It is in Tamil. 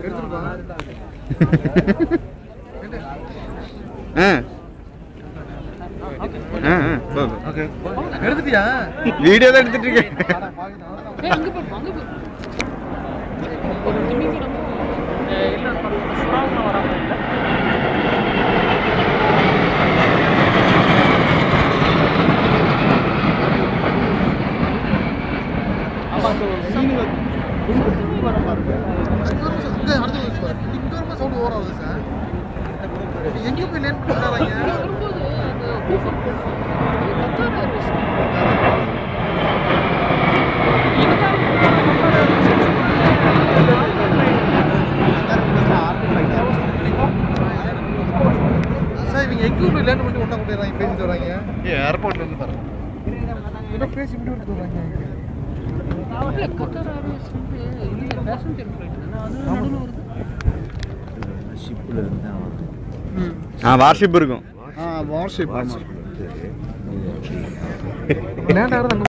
வீடியோ தான் எடுத்துட்டு இருக்கேன். எங்கே போய் லேட் பண்ணுறாங்க? சார் இவங்க எங்கே போய் லேட் பண்ணி ஒன்றா கொண்டு வராங்க, பேசிட்டு வராங்க. ஏர்போர்ட்லேருந்து தரேன். என்ன பேசி இப்படி விட்டு வராங்க? வார்ஷிப் இருக்கும். வார்ஷிப் லேண்ட் ஆகிறது